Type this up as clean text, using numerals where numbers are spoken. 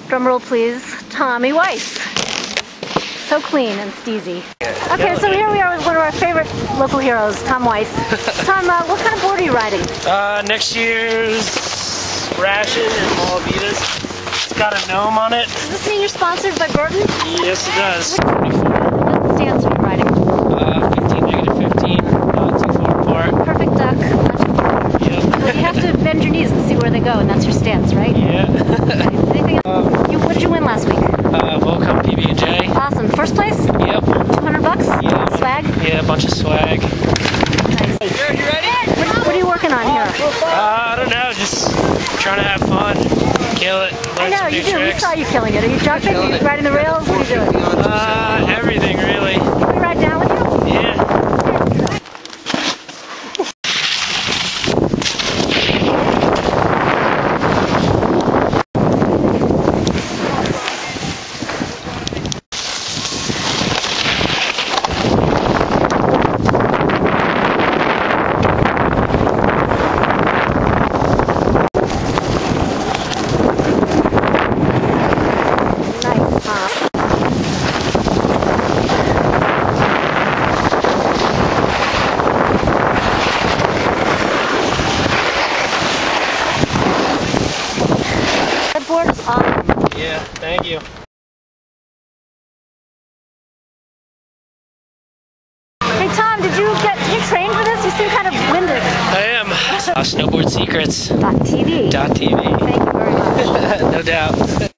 Drum roll, please. Tommy Weiss. So clean and steezy. Okay, so here we are with one of our favorite local heroes, Tom Weiss. Tom, what kind of board are you riding? Next year's Ration and Malavitas. It's got a Gnome on it. Does this mean you're sponsored by Burton? Yes, it does. What stance are you riding? 15, -15, not too far apart. Perfect duck. Yep. So you have to bend your knees and see where they go, and that's your stance, right? Yeah. Anything else? What did you win last week? Volcom PB&J. Awesome. First place? Yep. $200? Yep. Swag? Yeah, a bunch of swag. Nice. You ready? What are you working on here? I don't know, just trying to have fun, kill it, I learn know, some new you do. tricks. We saw you killing it. Are you jumping? Are you riding the rails? What are you doing? Everything really. Can we ride down with you? Yeah. That board is awesome. Yeah, thank you. Hey Tom, did you train for this? You seem kind of winded. I am. Snowboard Secrets. .tv. .tv. Thank you very much. No doubt.